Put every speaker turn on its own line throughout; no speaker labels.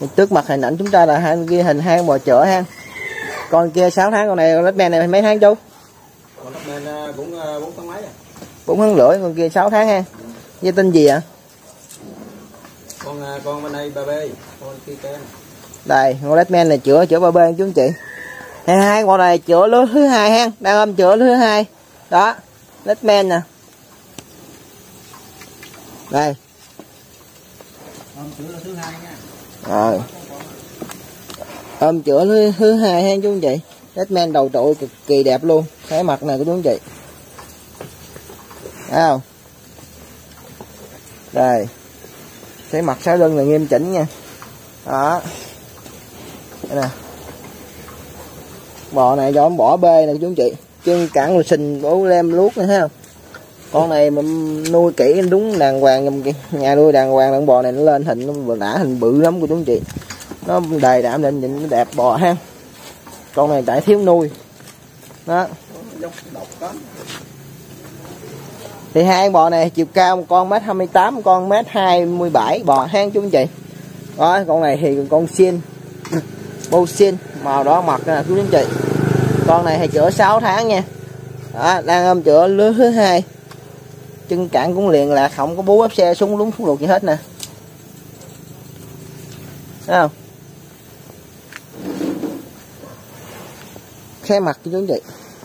Trước mặt hình ảnh chúng ta là ghi hình hai con bò chữa ha. Con kia 6 tháng, con này Redman này mấy tháng chú?
Con Redman cũng 4 tháng mấy à.
4 tháng rưỡi, con kia 6 tháng ha. Với tên gì ạ?
Con bên đây 3B, con kia kén.
Đây, con Redman này chữa 3B chú anh chị. Hai con này chữa lứa thứ 2 ha, đang ôm chữa lứa thứ 2. Đó, Redman nè. Đây.
Ôm chữa lứa thứ 2 nha.
Rồi. Ôm chữa lứa thứ 2 ha chú anh chị. Redman đầu trội cực kỳ đẹp luôn. Cái mặt này của chú anh chị. Thấy không? Đây. Cái mặt sáu lưng là nghiêm chỉnh nha. Đó. Đây nè. Bò này cho bỏ bê nè chú anh chị. Chân cẳng rồi sình bố lem luốt này thấy không? Con này mà nuôi kỹ đúng đàng hoàng, nhà nuôi đàng hoàng, con bò này nó lên hình nó đã hình bự lắm của chú anh chị. Nó đầy đạm định nó đẹp bò ha. Con này tại thiếu nuôi. Đó. Thì hai bò này chiều cao một con 1m28, một con 1m27 bò hang chú anh chị. Đó, con này thì con xin bô xin màu đỏ mặt nè chú anh chị. Con này thì chữa 6 tháng nha. Đó, đang ôm chữa lứa thứ 2. Chân cẳng cũng liền lạc, không có bú ép xe súng lúng luộc gì hết nè. Thấy không? Khe mặt cho chú anh chị.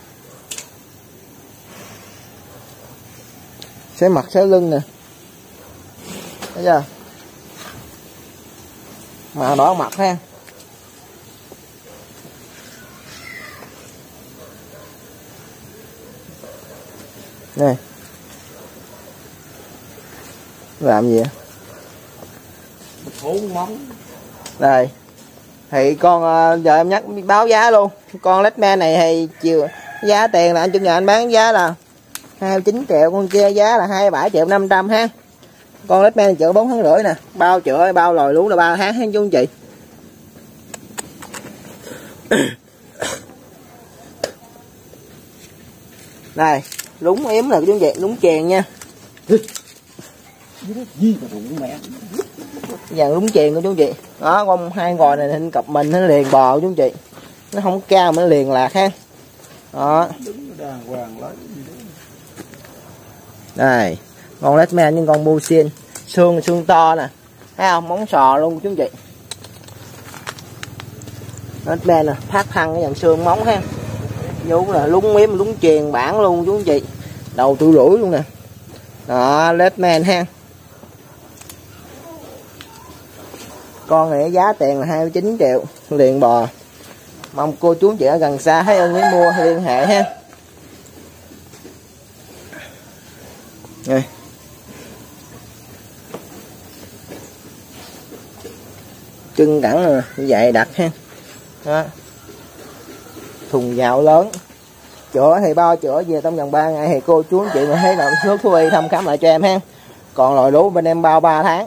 Xe mặt xe lưng nè. Thấy chưa? Màu đỏ mặt ha. Nè. Làm gì vậy?
Bốn móng.
Đây. Thì con giờ em nhắc báo giá luôn. Con Redman này thì chiều giá tiền là anh Trung nhà anh bán giá là 29 triệu, con kia giá là 27 triệu 500 ha. Con Redman chữa 4 tháng rưỡi nè, bao chữa bao lòi lú là 3 tháng ha chú anh chị. Đây, lúng yếm là chú anh chị, lúng chèn nha. Dàn lúng chèn của chú anh chị. Đó, con hai gò này hình cặp mình nó liền bò chú anh chị. Nó không cao mà nó liền lạc ha. Đó. Đây, con Redman nhưng con Bullshin, xương to nè. Thấy không? Móng sò luôn chú anh chị. Redman nè, phát thăng cái dàn xương móng ha. Vú là lúng miếm lúng chèn bản luôn chú anh chị. Đầu tụi rủi luôn nè. Đó, Redman ha. Con này giá tiền là 29 triệu liền bò. Mong cô chú chị ở gần xa thấy ơn mới mua liên hệ ha. Đây. Chân cẳng dày đặc ha. Đó. Thùng dạo lớn. Chữa thì bao chữa về trong vòng 3 ngày thì cô chú chị mà thấy nào nước thú y thăm khám lại cho em ha. Còn lòi lú bên em bao 3 tháng.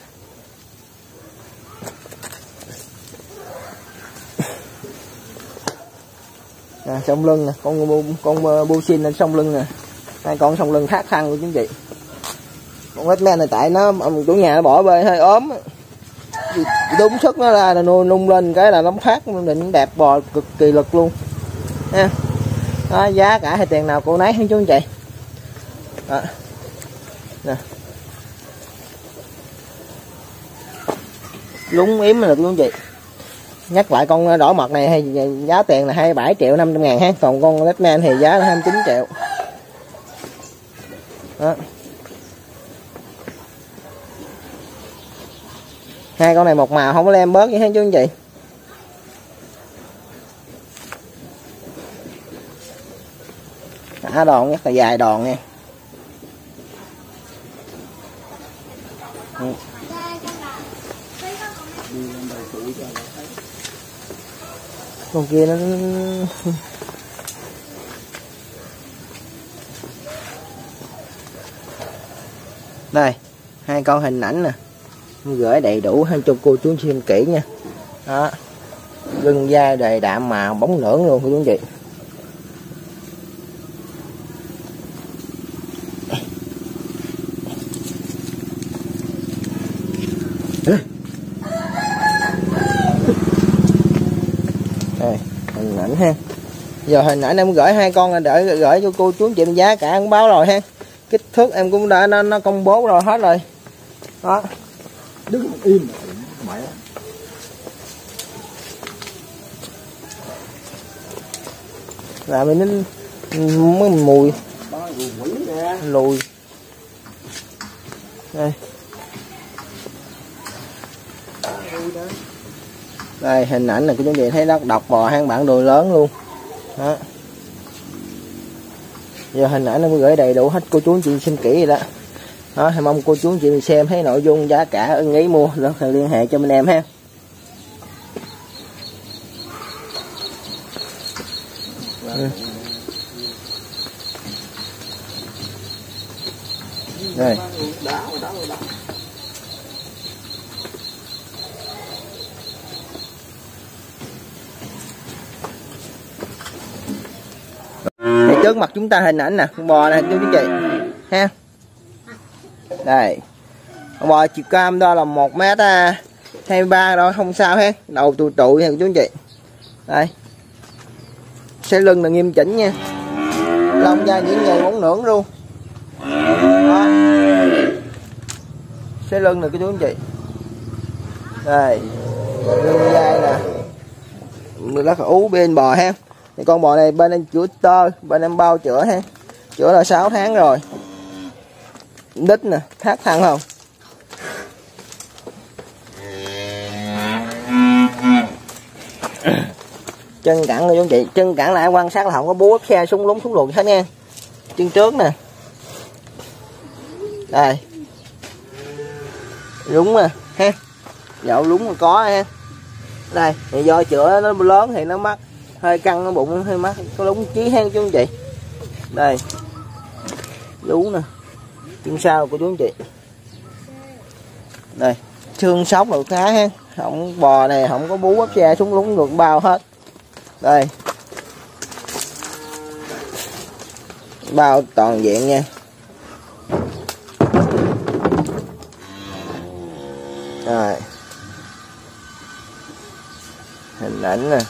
À, sông lưng nè, con Bullshin lên sông lưng nè. Hai con sông lưng thác thăng của chú chị. Con Redman này tại nó chủ nhà nó bỏ bê hơi ốm. Đúng sức nó ra là nung lên cái là nó phát định đẹp bò cực kỳ lực luôn. Ha. Đó, giá cả hay tiền nào cô nấy chú anh chị. Đó. Nè. Lúng yếm là chú anh chị. Nhắc lại con đỏ mật này hay giá tiền là 27 triệu 500 ngàn ha. Còn con Redman thì giá là 29 triệu. Đó. Hai con này một màu không có lem bớt vậy ha chú anh chị. Thả đòn rất là dài đòn nha. Con kia nó đây, hai con hình ảnh nè, gửi đầy đủให้cho cô chú xem kỹ nha. Đó, lưng da đầy đạm màu bóng lưỡng luôn cô chú anh chị. hình ảnh ha. Giờ hình ảnh em gửi hai con để gửi cho cô chú anh chị giá cả cũng báo rồi ha. Kích thước em cũng đã nó công bố rồi hết rồi. Đó.
Đứng im mẹ.
Là mình mới mùi lùi. Đây. Đây hình ảnh này của chú chị thấy đất độc bò hang bản đồ lớn luôn. Đó. Giờ hình ảnh nó mới gửi đầy đủ hết cô chú anh chị xem kỹ rồi đó. Đó, thì mong cô chú anh chị xem thấy nội dung giá cả ưng ý mua đó thì liên hệ cho bên em ha. Đây. Thì trước mặt chúng ta hình ảnh nè, con bò này chú chị ha. Đây. Con bò chiều cam đó là 1m23 đó không sao ha. Đầu tụi tụi nha chú anh chị. Đây. Xe lưng là nghiêm chỉnh nha. Lông da những nhầy bóng nưởng luôn. Đó. Xe lưng này chú anh chị. Đây. Lưng dai nè. Rất là ú bên bò ha. Thì con bò này bên em chữa tơ, bên em bao chữa ha. Chữa là 6 tháng rồi. Đít nè, thác thăng không? Chân cẳng này chú chị, chân cẳng lại quan sát là không có búa xe súng lúng xuống luồn hết nha. Chân trước nè. Đây. Lúng nè, ha. Dậu lúng mà có ha. Đây, thì do chữa nó lớn thì nó mắc, hơi căng nó bụng hơi mắc, có lúng chí ha chú anh chị. Đây. Lú nè. Chân sau của chú anh chị. Đây, xương sóc được khá ha. Không bò này không có bú bắp xe xuống lúng được bao hết. Đây. Bao toàn diện nha. Rồi. Hình ảnh nè.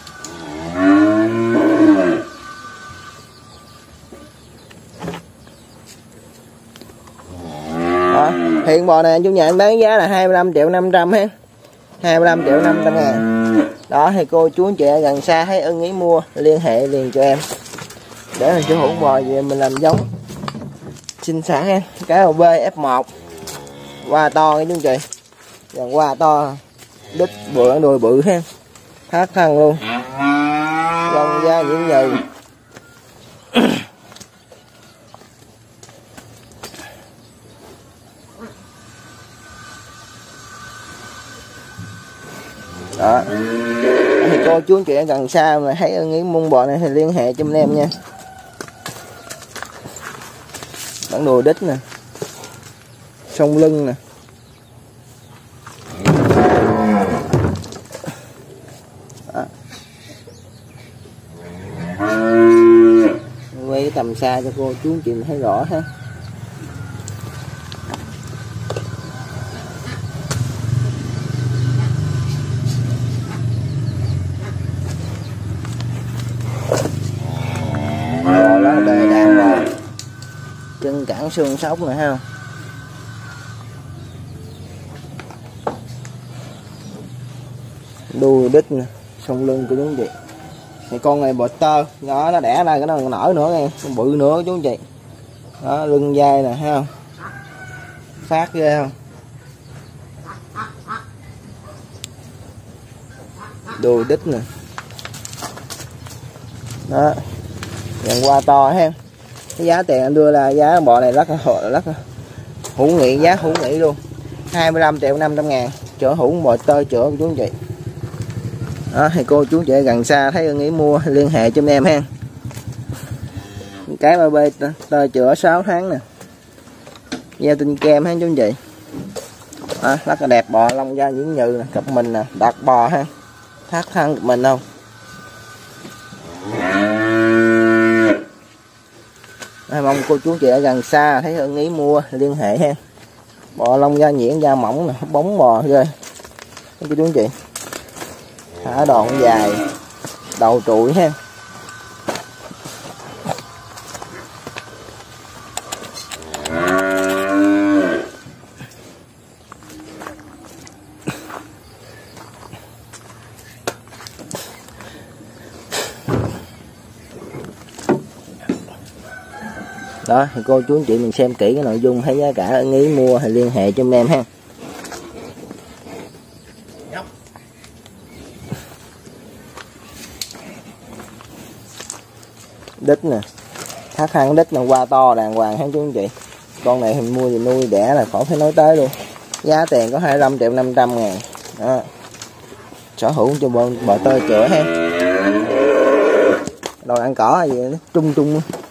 Đó. Hiện bò này chú nhà anh bán giá là 25.500.000 ha. 25.500.000. Đó thì cô chú anh chị gần xa thấy ưng ý mua liên hệ liền cho em để mình sở hữu bò về mình làm giống sinh sản ha. Cái OB F1 qua to cái chú anh chị, dàn qua to, đít bự đùi bự ha, thác thân luôn, lông da những nhừ. Đó. Thì cô chú anh chị gần xa mà thấy ưng ý mua bò này thì liên hệ cho em nha. Bản đồ đít nè, sông lưng nè. Đó. Quay tầm xa cho cô chú anh chị thấy rõ ha. Bò lá bề đàn bò, chân cẳng xương sóc nè ha. Đuôi đít nè, sông lưng của chú anh chị. Thì con này bò tơ, nó đẻ ra cái nó nở nữa nghe, bự nữa chú anh chị. Đó, lưng dai nè ha. Phát ghê không? Đuôi đít nè. Đó. Dàn qua to ha. Cái giá tiền anh đưa là giá bò này rất là hữu nghị, giá hữu nghị luôn. 25.500.000 chở hữu bò tơ chữa của chú anh chị. Đó thì cô chú anh chị gần xa thấy ưng ý mua liên hệ cho em ha. Cái BB tơ chữa 6 tháng nè. Gieo tinh kem ha chú anh chị. Đó, rất là đẹp, bò lông da nhuyễn nhừ nè, cặp mình nè, đặt bò ha. Thác thân cặp mình không? Mong cô chú chị ở gần xa thấy ưng ý mua liên hệ ha. Bò lông da nhuyễn, da mỏng nè, bóng bò ghê. Cô chú chị. Thả đòn dài. đầu trụi ha. Đó thì cô chú anh chị mình xem kỹ cái nội dung, thấy giá cả ưng ý mua thì liên hệ cho em ha. Đít nè, thắt hang đít là qua to đàng hoàng ha chú anh chị. Con này mình mua thì nuôi đẻ là khỏi phải nói tới luôn. Giá tiền có 25.500.000. Đó. Sở hữu cho bò tơ chữa ha. Đồ ăn cỏ gì đó, trung